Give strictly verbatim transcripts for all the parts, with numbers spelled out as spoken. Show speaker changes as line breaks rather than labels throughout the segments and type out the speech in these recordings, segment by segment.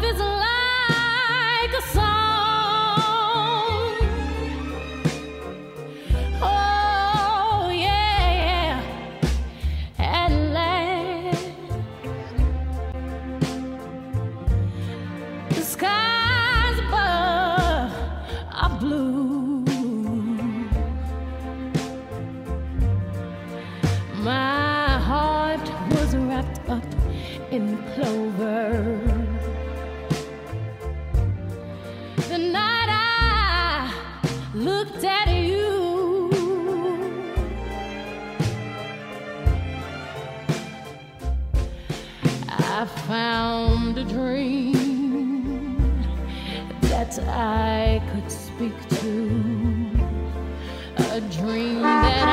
is like a song. Oh yeah, at last the skies above are blue. My heart was wrapped up in clover. The night I looked at you, I found a dream that I could speak to, a dream that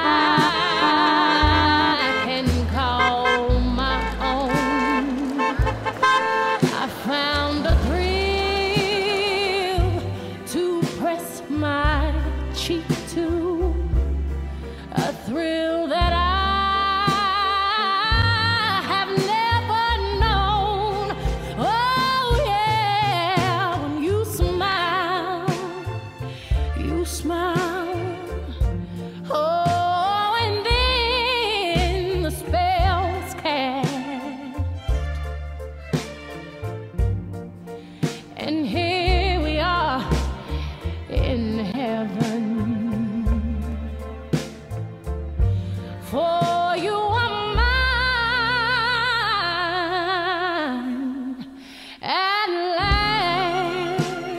I can call my own. I found a thrill to press my cheek to, a thrill that I have never known. Oh yeah, when you smile, you smile. Oh, and then the spell's cast, and here we are in heaven. For you are mine at last.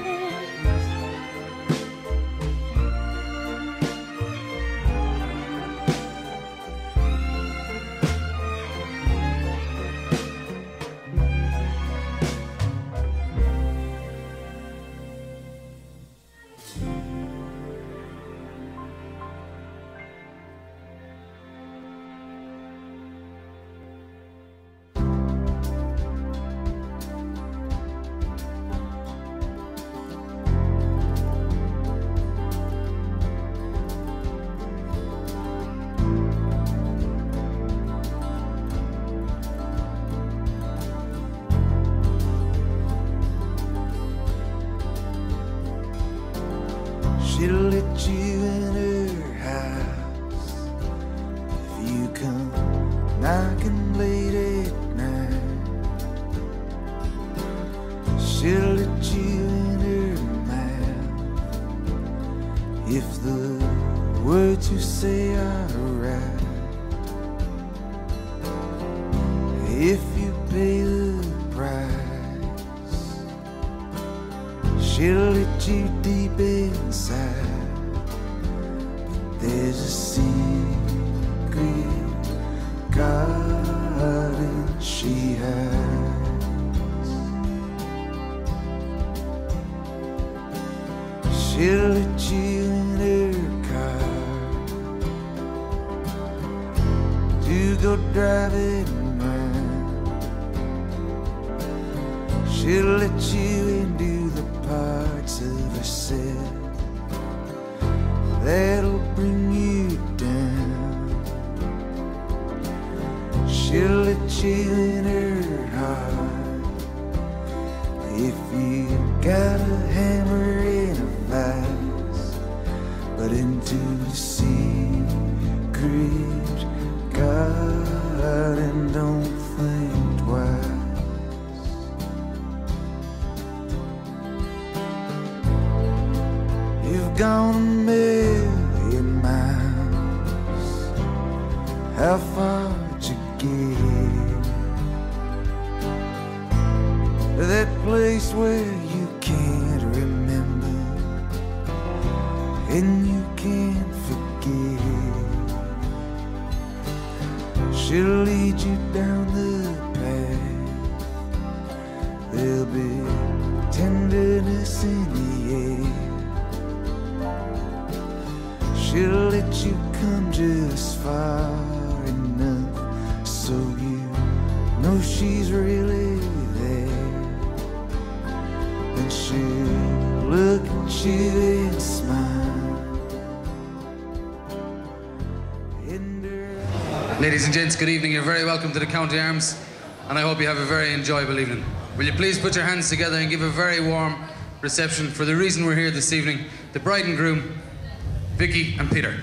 She'll let you in her house if you come knocking late at night. She'll let you in her mouth if the words you say are right. If you pay the price, she'll let you deep inside. But there's a secret garden she hides. She'll let you in her car to go driving around. She'll let you into the parts of herself that'll bring you down. She'll let you in her heart if you got a hammer and a vice, but into the secret garden don't think twice. You've gone a million miles. How far'd you get? That place where you can't remember and you can't forget. She'll lead you down the path. There'll be tenderness in the air. She'll let you come just far enough so you know she's really there. And she'll look at you and smile.
Ladies and gents, good evening. You're very welcome to the County Arms, and I hope you have a very enjoyable evening. Will you please put your hands together and give a very warm reception for the reason we're here this evening, the bride and groom, Vicky and Peter.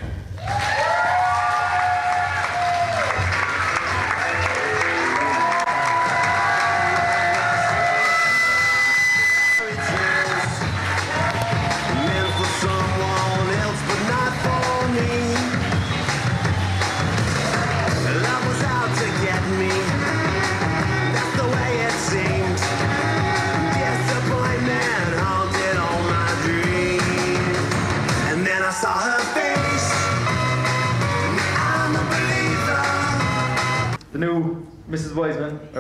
The new Missus Wiseman. Oh.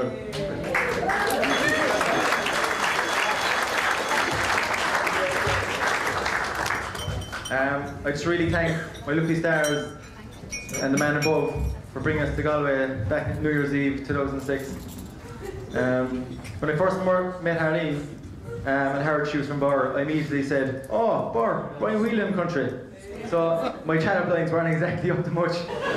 um, I just really thank my lucky stars and the man above for bringing us to Galway back on New Year's Eve two thousand six. Um, when I first met Harleen um, and heard she was from Birr, I immediately said, "Oh, Birr, Brian Whelan country." So my chat-up lines weren't exactly up to much.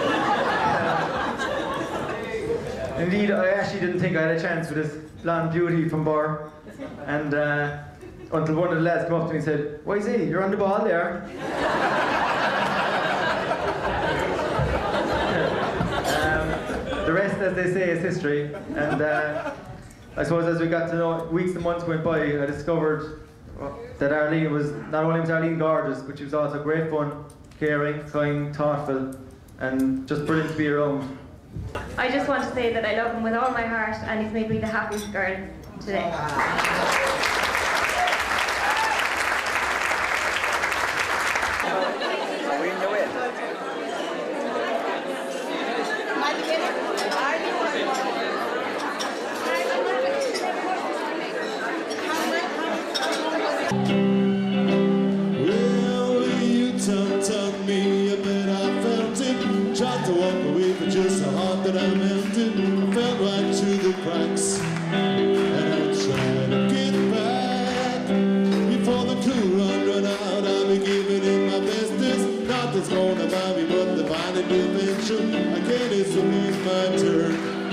Indeed, I actually didn't think I had a chance with this blonde beauty from Birr, and uh, until one of the lads came up to me and said, "Why is he? You're on the ball there." um, the rest, as they say, is history. And uh, I suppose as we got to know, weeks and months went by, I discovered that Arlene was, not only was Arlene gorgeous, but she was also great fun, caring, kind, thoughtful, and just brilliant to be around.
I just want to say that I love him with all my heart, and he's made me the happiest girl today.
Well, you tongue-tongue me a bit, I felt it. Tried to walk away, but just a heart that I melted. I fell right through the cracks, and I tried to get back. Before the cool run run out, I'll be giving it my bestest. Not that's gonna buy me, but the divine intervention. I can't, it's my turn.